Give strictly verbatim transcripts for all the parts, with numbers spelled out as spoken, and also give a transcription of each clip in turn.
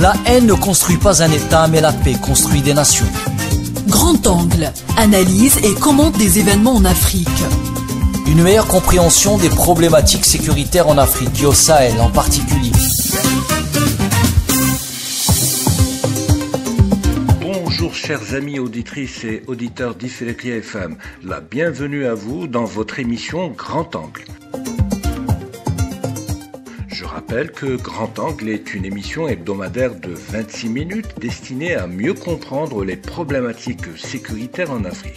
La haine ne construit pas un État, mais la paix construit des nations. Grand Angle, analyse et commente des événements en Afrique. Une meilleure compréhension des problématiques sécuritaires en Afrique et au Sahel en particulier. Bonjour chers amis auditrices et auditeurs d'Ifriqiya F M, la bienvenue à vous dans votre émission Grand Angle. Je rappelle que Grand Angle est une émission hebdomadaire de vingt-six minutes destinée à mieux comprendre les problématiques sécuritaires en Afrique.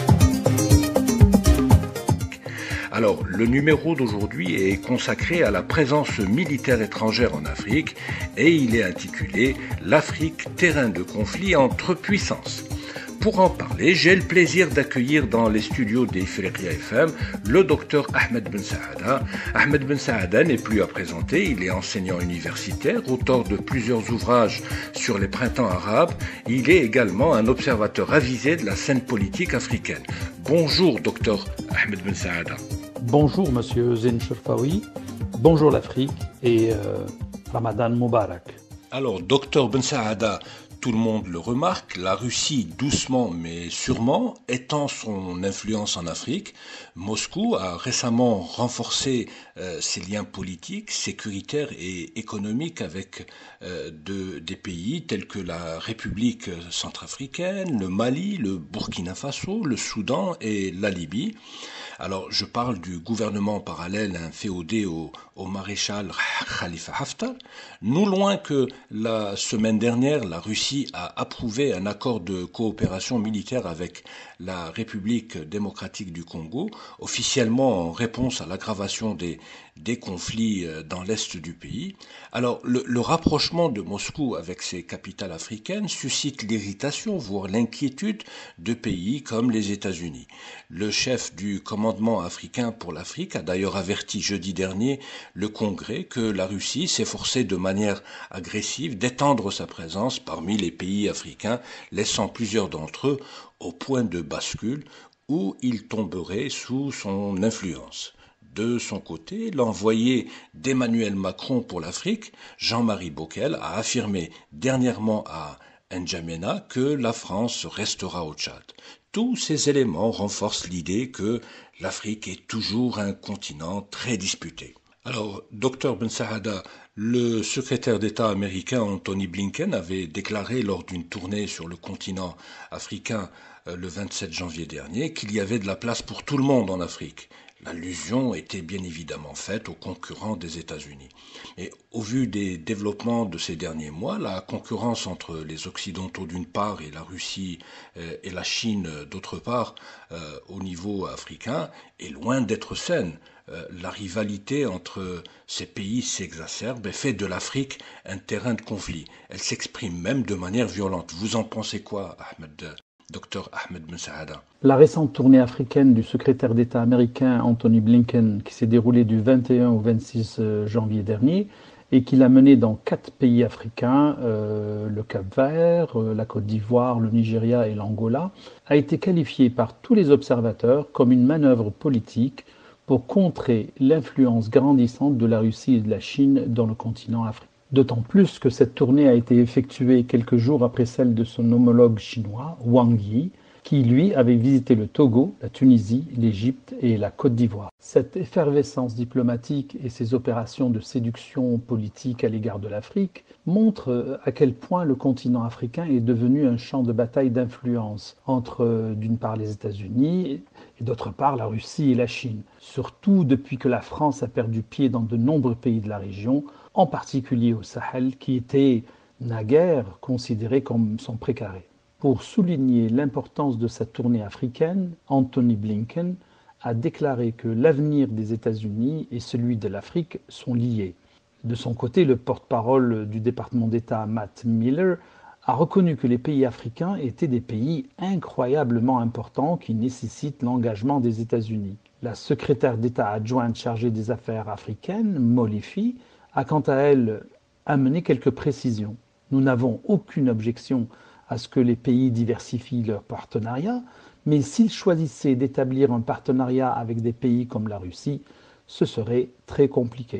Alors, le numéro d'aujourd'hui est consacré à la présence militaire étrangère en Afrique et il est intitulé « L'Afrique, terrain de conflit entre puissances ». Pour en parler, j'ai le plaisir d'accueillir dans les studios d'Ifriqiya F M le docteur Ahmed Ben Saada. Ahmed Ben Saada n'est plus à présenter, il est enseignant universitaire, auteur de plusieurs ouvrages sur les printemps arabes. Il est également un observateur avisé de la scène politique africaine. Bonjour docteur Ahmed Ben Saada. Bonjour Monsieur Zen Cherfaoui, bonjour l'Afrique et euh, Ramadan Moubarak. Alors docteur Ben Saada, tout le monde le remarque, la Russie, doucement mais sûrement, étend son influence en Afrique. Moscou a récemment renforcé euh, ses liens politiques, sécuritaires et économiques avec euh, de, des pays tels que la République centrafricaine, le Mali, le Burkina Faso, le Soudan et la Libye. Alors, je parle du gouvernement parallèle inféodé au, au maréchal Khalifa Haftar. Non loin que la semaine dernière, la Russie a approuvé un accord de coopération militaire avec la République démocratique du Congo, officiellement en réponse à l'aggravation des, des conflits dans l'est du pays. Alors, le, le rapprochement de Moscou avec ses capitales africaines suscite l'irritation, voire l'inquiétude de pays comme les États-Unis. Le chef du commandement africain pour l'Afrique a d'ailleurs averti jeudi dernier le Congrès que la Russie s'efforçait de manière agressive d'étendre sa présence parmi les pays africains, laissant plusieurs d'entre eux au point de bascule où ils tomberaient sous son influence. De son côté, l'envoyé d'Emmanuel Macron pour l'Afrique, Jean-Marie Bockel, a affirmé dernièrement à N'Djamena que la France restera au Tchad. Tous ces éléments renforcent l'idée que l'Afrique est toujours un continent très disputé. Alors, docteur Ben Saada, le secrétaire d'État américain Anthony Blinken avait déclaré lors d'une tournée sur le continent africain euh, le vingt-sept janvier dernier qu'il y avait de la place pour tout le monde en Afrique. L'allusion était bien évidemment faite aux concurrents des États-Unis. Mais au vu des développements de ces derniers mois, la concurrence entre les Occidentaux d'une part et la Russie euh, et la Chine d'autre part euh, au niveau africain est loin d'être saine. Euh, la rivalité entre ces pays s'exacerbe et fait de l'Afrique un terrain de conflit. Elle s'exprime même de manière violente. Vous en pensez quoi, Ahmed, docteur Ahmed Ben Saada? La récente tournée africaine du secrétaire d'État américain Anthony Blinken, qui s'est déroulée du vingt et un au vingt-six janvier dernier, et qu'il a menée dans quatre pays africains, euh, le Cap-Vert, euh, la Côte d'Ivoire, le Nigeria et l'Angola, a été qualifiée par tous les observateurs comme une manœuvre politique pour contrer l'influence grandissante de la Russie et de la Chine dans le continent africain. D'autant plus que cette tournée a été effectuée quelques jours après celle de son homologue chinois, Wang Yi, qui lui avait visité le Togo, la Tunisie, l'Égypte et la Côte d'Ivoire. Cette effervescence diplomatique et ces opérations de séduction politique à l'égard de l'Afrique montrent à quel point le continent africain est devenu un champ de bataille d'influence entre, d'une part, les États-Unis et d'autre part, la Russie et la Chine. Surtout depuis que la France a perdu pied dans de nombreux pays de la région, en particulier au Sahel, qui était naguère considéré comme son précaré. Pour souligner l'importance de cette tournée africaine, Anthony Blinken a déclaré que l'avenir des États-Unis et celui de l'Afrique sont liés. De son côté, le porte-parole du département d'État Matt Miller a reconnu que les pays africains étaient des pays incroyablement importants qui nécessitent l'engagement des États-Unis. La secrétaire d'État adjointe chargée des affaires africaines, Molifi, a quant à elle amené quelques précisions. Nous n'avons aucune objection à ce que les pays diversifient leurs partenariats, mais s'ils choisissaient d'établir un partenariat avec des pays comme la Russie, ce serait très compliqué.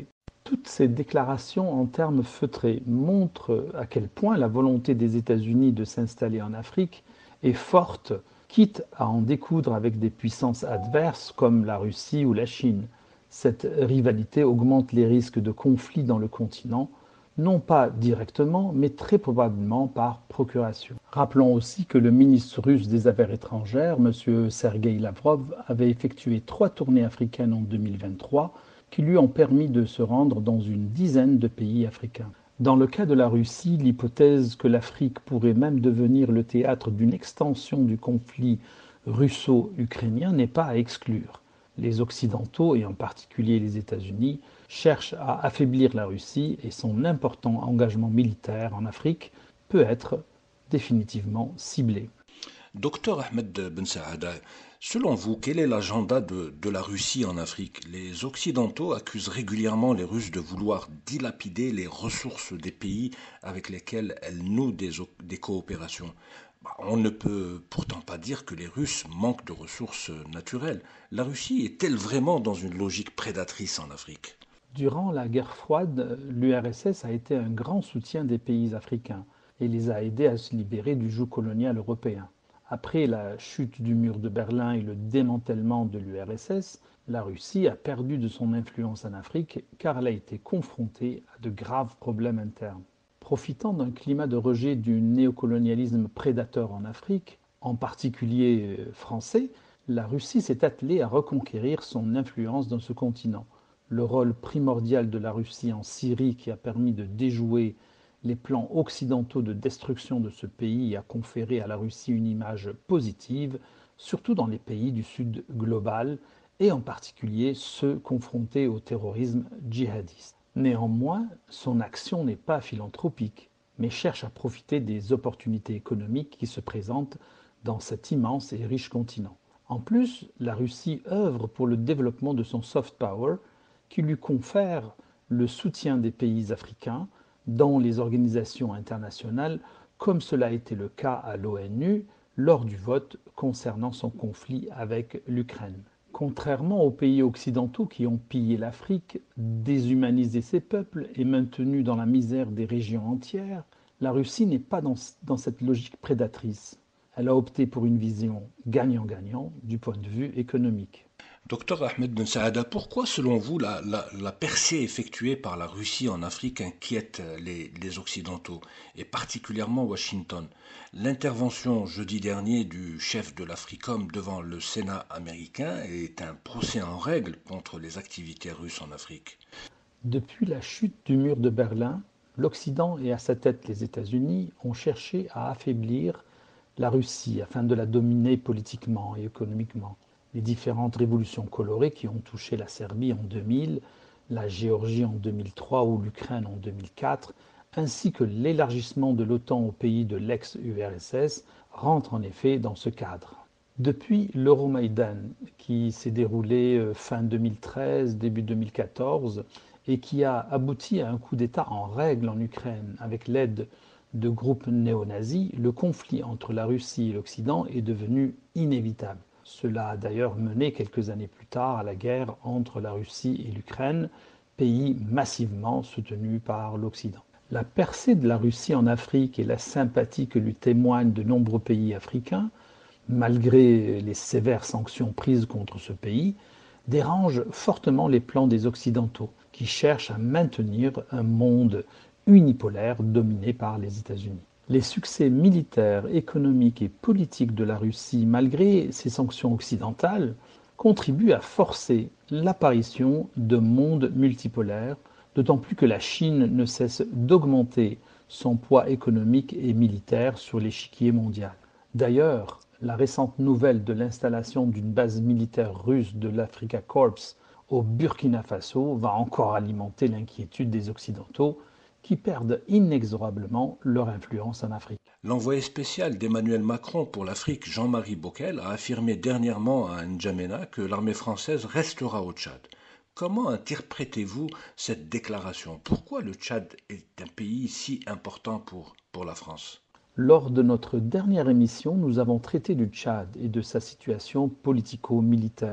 Toutes ces déclarations en termes feutrés montrent à quel point la volonté des États-Unis de s'installer en Afrique est forte, quitte à en découdre avec des puissances adverses comme la Russie ou la Chine. Cette rivalité augmente les risques de conflits dans le continent, non pas directement, mais très probablement par procuration. Rappelons aussi que le ministre russe des Affaires étrangères, M. Sergueï Lavrov, avait effectué trois tournées africaines en deux mille vingt-trois qui lui ont permis de se rendre dans une dizaine de pays africains. Dans le cas de la Russie, l'hypothèse que l'Afrique pourrait même devenir le théâtre d'une extension du conflit russo-ukrainien n'est pas à exclure. Les Occidentaux, et en particulier les États-Unis, cherchent à affaiblir la Russie et son important engagement militaire en Afrique peut être définitivement ciblé. Docteur Ahmed Ben Saada, selon vous, quel est l'agenda de, de la Russie en Afrique? Les Occidentaux accusent régulièrement les Russes de vouloir dilapider les ressources des pays avec lesquels elles nouent des, des coopérations. Bah, on ne peut pourtant pas dire que les Russes manquent de ressources naturelles. La Russie est-elle vraiment dans une logique prédatrice en Afrique? Durant la guerre froide, l'U R S S a été un grand soutien des pays africains et les a aidés à se libérer du joug colonial européen. Après la chute du mur de Berlin et le démantèlement de l'U R S S, la Russie a perdu de son influence en Afrique car elle a été confrontée à de graves problèmes internes. Profitant d'un climat de rejet du néocolonialisme prédateur en Afrique, en particulier français, la Russie s'est attelée à reconquérir son influence dans ce continent. Le rôle primordial de la Russie en Syrie qui a permis de déjouer les plans occidentaux de destruction de ce pays a conféré à la Russie une image positive, surtout dans les pays du Sud global et en particulier ceux confrontés au terrorisme djihadiste. Néanmoins, son action n'est pas philanthropique, mais cherche à profiter des opportunités économiques qui se présentent dans cet immense et riche continent. En plus, la Russie œuvre pour le développement de son soft power qui lui confère le soutien des pays africains dans les organisations internationales, comme cela a été le cas à l'ONU lors du vote concernant son conflit avec l'Ukraine. Contrairement aux pays occidentaux qui ont pillé l'Afrique, déshumanisé ses peuples et maintenu dans la misère des régions entières, la Russie n'est pas dans, dans cette logique prédatrice. Elle a opté pour une vision gagnant-gagnant du point de vue économique. Docteur Ahmed Ben Saada, pourquoi selon vous la, la, la percée effectuée par la Russie en Afrique inquiète les, les Occidentaux et particulièrement Washington? L'intervention jeudi dernier du chef de l'Africom devant le Sénat américain est un procès en règle contre les activités russes en Afrique. Depuis la chute du mur de Berlin, l'Occident et à sa tête les États-Unis ont cherché à affaiblir la Russie afin de la dominer politiquement et économiquement. Les différentes révolutions colorées qui ont touché la Serbie en deux mille, la Géorgie en deux mille trois ou l'Ukraine en deux mille quatre, ainsi que l'élargissement de l'OTAN aux pays de l'ex-U R S S, rentrent en effet dans ce cadre. Depuis l'Euromaïdan, qui s'est déroulé fin deux mille treize, début deux mille quatorze, et qui a abouti à un coup d'État en règle en Ukraine avec l'aide de groupes néo-nazis, le conflit entre la Russie et l'Occident est devenu inévitable. Cela a d'ailleurs mené quelques années plus tard à la guerre entre la Russie et l'Ukraine, pays massivement soutenu par l'Occident. La percée de la Russie en Afrique et la sympathie que lui témoignent de nombreux pays africains, malgré les sévères sanctions prises contre ce pays, dérangent fortement les plans des Occidentaux, qui cherchent à maintenir un monde unipolaire dominé par les États-Unis. Les succès militaires, économiques et politiques de la Russie, malgré ces sanctions occidentales, contribuent à forcer l'apparition de mondes multipolaires, d'autant plus que la Chine ne cesse d'augmenter son poids économique et militaire sur l'échiquier mondial. D'ailleurs, la récente nouvelle de l'installation d'une base militaire russe de l'Africa Corps au Burkina Faso va encore alimenter l'inquiétude des Occidentaux, qui perdent inexorablement leur influence en Afrique. L'envoyé spécial d'Emmanuel Macron pour l'Afrique, Jean-Marie Bockel, a affirmé dernièrement à N'Djamena que l'armée française restera au Tchad. Comment interprétez-vous cette déclaration? Pourquoi le Tchad est un pays si important pour, pour la France? Lors de notre dernière émission, nous avons traité du Tchad et de sa situation politico-militaire.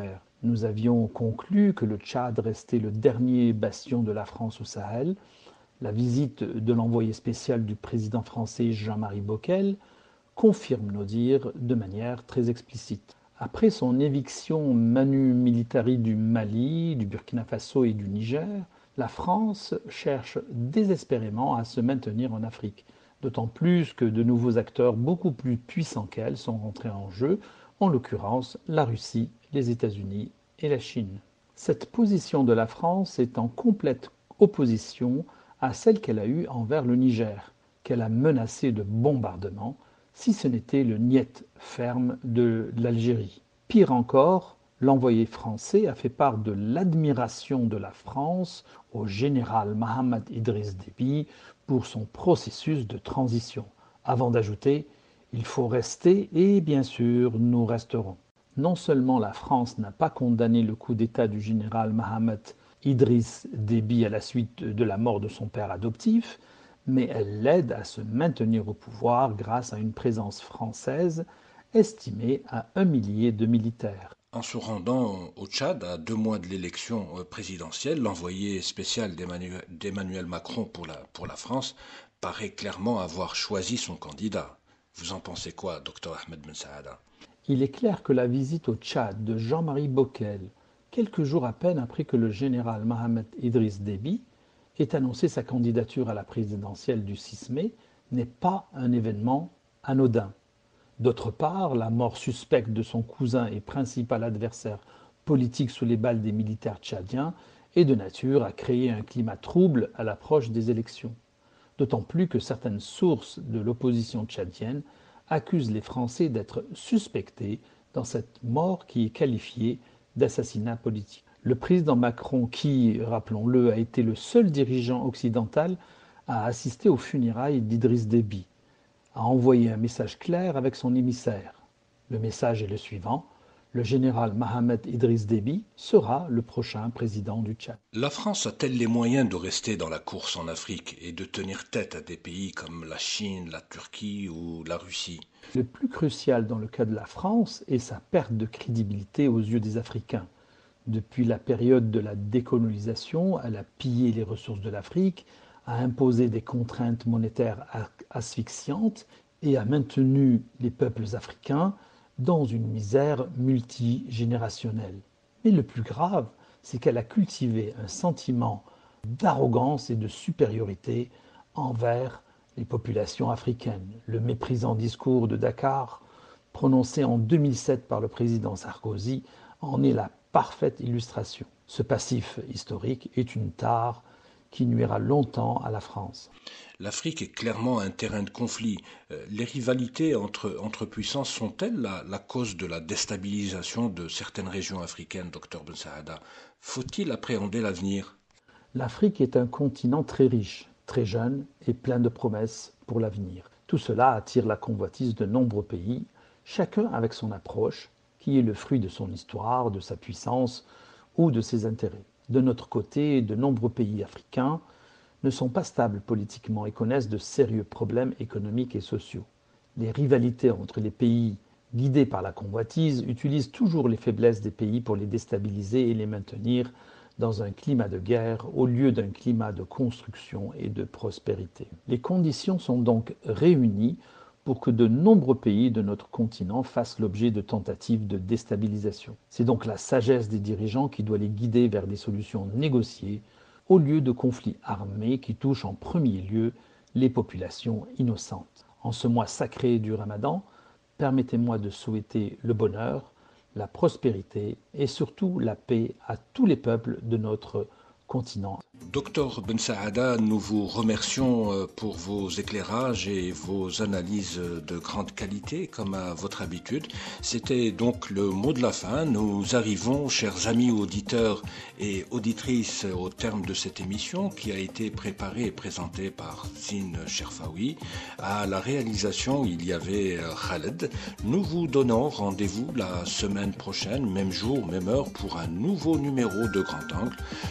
Nous avions conclu que le Tchad restait le dernier bastion de la France au Sahel. La visite de l'envoyé spécial du président français Jean-Marie Bockel confirme nos dires de manière très explicite. Après son éviction manu militari du Mali, du Burkina Faso et du Niger, la France cherche désespérément à se maintenir en Afrique, d'autant plus que de nouveaux acteurs beaucoup plus puissants qu'elle sont rentrés en jeu, en l'occurrence la Russie, les États-Unis et la Chine. Cette position de la France est en complète opposition à celle qu'elle a eue envers le Niger, qu'elle a menacé de bombardement, si ce n'était le niet ferme de l'Algérie. Pire encore, l'envoyé français a fait part de l'admiration de la France au général Mohamed Idriss Déby pour son processus de transition, avant d'ajouter « il faut rester et bien sûr nous resterons ». Non seulement la France n'a pas condamné le coup d'État du général Mohamed Idriss Déby à la suite de la mort de son père adoptif, mais elle l'aide à se maintenir au pouvoir grâce à une présence française estimée à un millier de militaires. En se rendant au Tchad, à deux mois de l'élection présidentielle, l'envoyé spécial d'Emmanuel, d'Emmanuel Macron pour la, pour la France paraît clairement avoir choisi son candidat. Vous en pensez quoi, docteur Ahmed Ben Saada? Il est clair que la visite au Tchad de Jean-Marie Bockel, quelques jours à peine après que le général Mohamed Idriss Déby ait annoncé sa candidature à la présidentielle du six mai, n'est pas un événement anodin. D'autre part, la mort suspecte de son cousin et principal adversaire politique sous les balles des militaires tchadiens est de nature à créer un climat trouble à l'approche des élections. D'autant plus que certaines sources de l'opposition tchadienne accusent les Français d'être suspectés dans cette mort qui est qualifiée d'assassinat politique. Le président Macron, qui, rappelons-le, a été le seul dirigeant occidental à assister aux funérailles d'Idriss Déby, a envoyé un message clair avec son émissaire. Le message est le suivant: le général Mohamed Idriss Déby sera le prochain président du Tchad. La France a-t-elle les moyens de rester dans la course en Afrique et de tenir tête à des pays comme la Chine, la Turquie ou la Russie? Le plus crucial dans le cas de la France est sa perte de crédibilité aux yeux des Africains. Depuis la période de la décolonisation, elle a pillé les ressources de l'Afrique, a imposé des contraintes monétaires asphyxiantes et a maintenu les peuples africains dans une misère multigénérationnelle. Mais le plus grave, c'est qu'elle a cultivé un sentiment d'arrogance et de supériorité envers les populations africaines. Le méprisant discours de Dakar, prononcé en deux mille sept par le président Sarkozy, en est la parfaite illustration. Ce passif historique est une tare qui nuira longtemps à la France. L'Afrique est clairement un terrain de conflit. Les rivalités entre, entre puissances sont-elles la, la cause de la déstabilisation de certaines régions africaines, docteur Ben Saada? Faut-il appréhender l'avenir? L'Afrique est un continent très riche, très jeune et plein de promesses pour l'avenir. Tout cela attire la convoitise de nombreux pays, chacun avec son approche, qui est le fruit de son histoire, de sa puissance ou de ses intérêts. De notre côté, de nombreux pays africains ne sont pas stables politiquement et connaissent de sérieux problèmes économiques et sociaux. Les rivalités entre les pays guidés par la convoitise utilisent toujours les faiblesses des pays pour les déstabiliser et les maintenir dans un climat de guerre au lieu d'un climat de construction et de prospérité. Les conditions sont donc réunies pour que de nombreux pays de notre continent fassent l'objet de tentatives de déstabilisation. C'est donc la sagesse des dirigeants qui doit les guider vers des solutions négociées au lieu de conflits armés qui touchent en premier lieu les populations innocentes. En ce mois sacré du Ramadan, permettez-moi de souhaiter le bonheur, la prospérité et surtout la paix à tous les peuples de notre continent. Docteur Ben Saada, nous vous remercions pour vos éclairages et vos analyses de grande qualité, comme à votre habitude. C'était donc le mot de la fin. Nous arrivons, chers amis auditeurs et auditrices, au terme de cette émission qui a été préparée et présentée par Zine Cherfaoui. À la réalisation, il y avait Khaled. Nous vous donnons rendez-vous la semaine prochaine, même jour, même heure, pour un nouveau numéro de Grand Angle. Je vous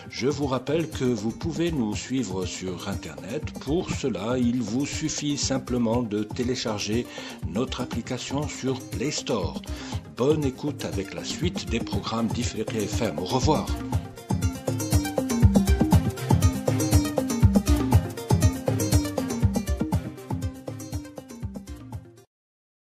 vous rappelle que vous pouvez nous suivre sur Internet. Pour cela, il vous suffit simplement de télécharger notre application sur Play Store. Bonne écoute avec la suite des programmes d'Ifriqiya F M. Au revoir.